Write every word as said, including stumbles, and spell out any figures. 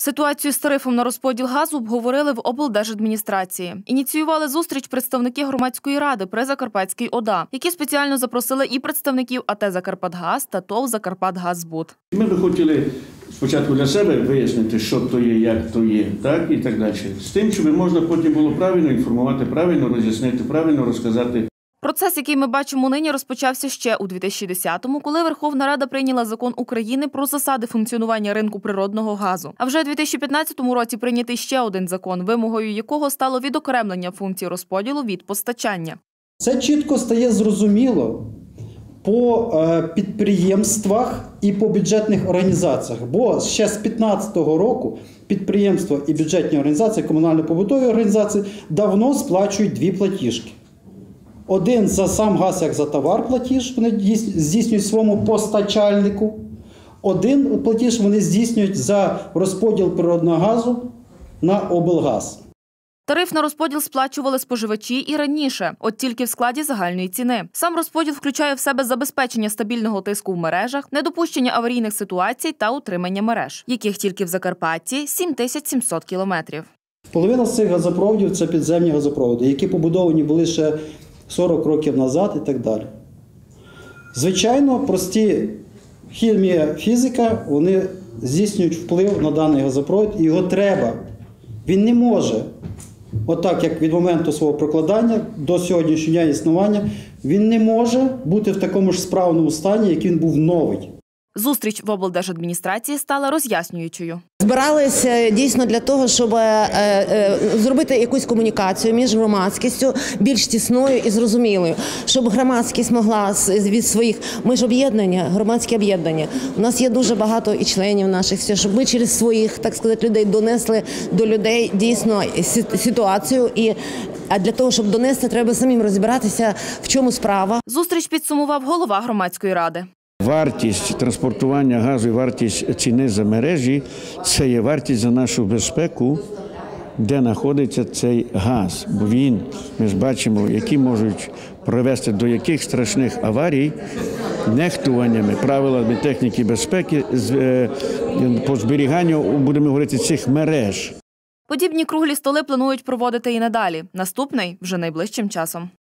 Ситуацію з тарифом на розподіл газу обговорили в облдержадміністрації. Ініціювали зустріч представники громадської ради при Закарпатській ОДА, які спеціально запросили і представників АТ «Закарпатгаз» та ТОВ «Закарпатгазбуд». Ми би хотіли спочатку для себе вияснити, що то є, як то є, так і так далі. З тим, щоб можна потім було правильно інформувати, правильно роз'яснити, правильно розказати. Процес, який ми бачимо нині, розпочався ще у дві тисячі десятому, коли Верховна Рада прийняла закон України про засади функціонування ринку природного газу. А вже у дві тисячі п'ятнадцятому році прийнятий ще один закон, вимогою якого стало відокремлення функцій розподілу від постачання. Це чітко стає зрозуміло по підприємствах і по бюджетних організаціях. Бо ще з дві тисячі п'ятнадцятого року підприємства і бюджетні організації, комунально-побутові організації давно сплачують дві платіжки. Один за сам газ, як за товар платіж, вони здійснюють своєму постачальнику. Один платіж вони здійснюють за розподіл природного газу на облгаз. Тариф на розподіл сплачували споживачі і раніше, от тільки в складі загальної ціни. Сам розподіл включає в себе забезпечення стабільного тиску в мережах, недопущення аварійних ситуацій та утримання мереж, яких тільки в Закарпатті сім тисяч сімсот кілометрів. Половина з цих газопроводів – це підземні газопроводи, які побудовані були ще сорок років назад і так далі. Звичайно, прості хімія, фізика, вони здійснюють вплив на даний газопровід, і його треба. Він не може, отак як від моменту свого прокладання до сьогоднішнього дня існування, він не може бути в такому ж справному стані, як він був новий. Зустріч в облдержадміністрації стала роз'яснюючою. Збиралися дійсно для того, щоб е, е, зробити якусь комунікацію між громадськістю більш тісною і зрозумілою, щоб громадськість могла від своїх, ми ж об'єднання, громадське об'єднання. У нас є дуже багато і членів наших, щоб ми через своїх, так сказати, людей донесли до людей дійсно ситуацію. І а для того, щоб донести, треба самим розібратися, в чому справа. Зустріч підсумував голова громадської ради. Вартість транспортування газу і вартість ціни за мережі – це є вартість за нашу безпеку, де знаходиться цей газ. Бо він, ми ж бачимо, які можуть привести до яких страшних аварій, нехтуваннями, правилами техніки безпеки по зберіганню, будемо говорити, цих мереж. Подібні круглі столи планують проводити і надалі. Наступний – вже найближчим часом.